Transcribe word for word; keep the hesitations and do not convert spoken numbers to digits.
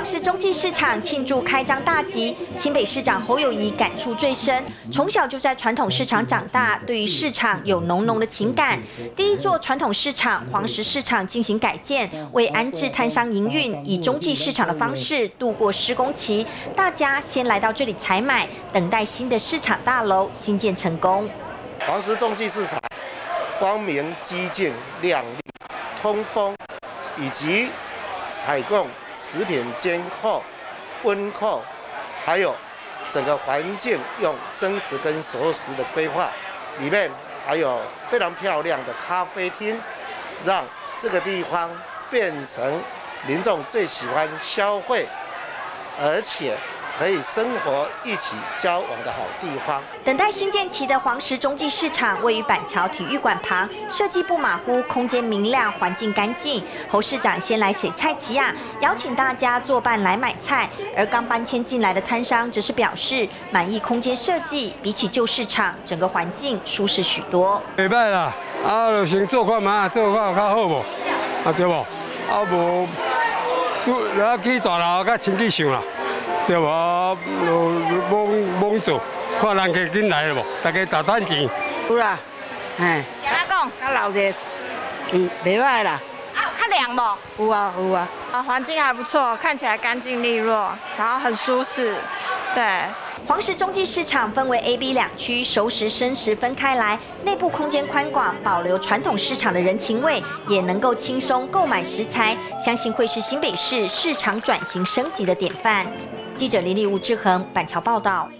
石中继市场庆祝开张大吉，新北市长侯友宜感触最深。从小就在传统市场长大，对于市场有浓浓的情感。第一座传统市场黄石市场进行改建，为安置摊商营运，以中继市场的方式度过施工期。大家先来到这里采买，等待新的市场大楼新建成功。 黄石中继市场光明、激进、亮丽、通风，以及采供食品监控、温控，还有整个环境用生食跟熟食的规划，里面还有非常漂亮的咖啡厅，让这个地方变成民众最喜欢消费，而且可以生活一起交往的好地方。 等待新建期的黄石中继市场位于板桥体育馆旁，设计不马虎，空间明亮，环境干净。侯市长先来写菜齐亚，邀请大家作伴来买菜。而刚搬迁进来的摊商则是表示满意空间设计，比起旧市场，整个环境舒适许多。 袂歹啦，啊，就先做看嘛，做看较好无，啊对无？啊无，拄来去大楼较清气上啦。对无？忙忙做，看人家进来了无？大家打赚钱。 有啦，哎。 谁来讲？ 较老热，嗯，袂歹啦。 啊，较凉无？ 有啊有啊。 啊，环境还不错，看起来干净利落，然后很舒适，对。 黄石中继市场分为 A、B 两区，熟食、生食分开来，内部空间宽广，保留传统市场的人情味，也能够轻松购买食材，相信会是新北市市场转型升级的典范。记者林立吴志恒板桥报道。